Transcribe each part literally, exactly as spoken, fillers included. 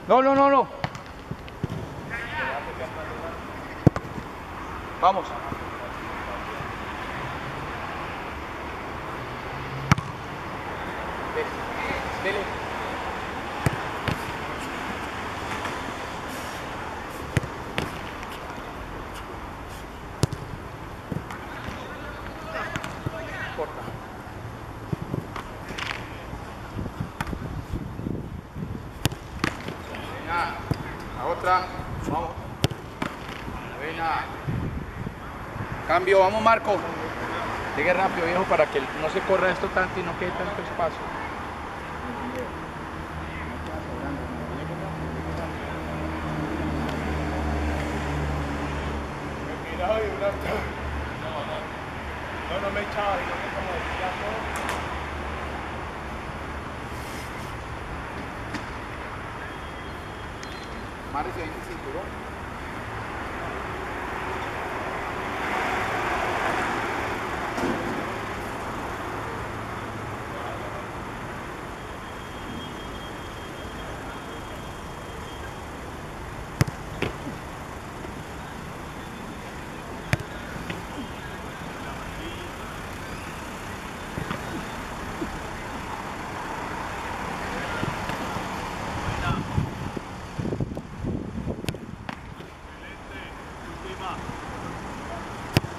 No, no, no, no. Vamos. Dele. Corta. Venga, la otra. Vamos. Venga. Cambio, vamos Marco. Llegue rápido, viejo, para que no se corra esto tanto y no quede tanto espacio. No, no me echaba, sino que como decía todo. Márrese ahí el cinturón.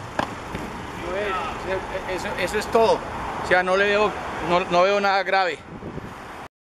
Eso, eso es todo. O sea, no le veo, no, no veo nada grave.